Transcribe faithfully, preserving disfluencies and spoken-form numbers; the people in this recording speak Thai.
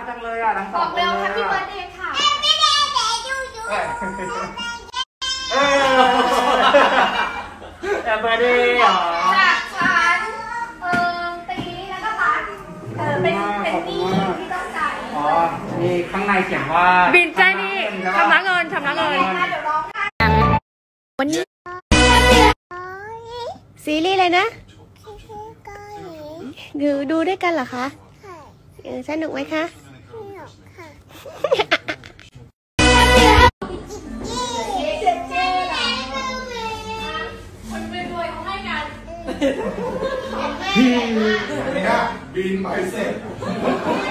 จังเลยอ่ะทั้งสองคนเลยอ่ะบอกเร็วแฮปปี้เบิร์ดเดย์ค่ะแฮปปี้เบิร์ดเดย์ยูยูเออแฮปปี้เบิร์ดเดย์เหรอจากฉันเออตีแล้วก็ตัดเออเป็นเป็นหนี้ที่ต้องจ่ายอ๋อนี่ข้างในเขียนว่าบินใจนี่ชำระเงินชำระเงินวันนี้ซีรีส์เลยนะดูดูด้วยกันเหรอคะเออสนุกไหมคะสนุกค่ะคนรวยๆเขาให้กันพี่เนี่ยบินไปเสร็จ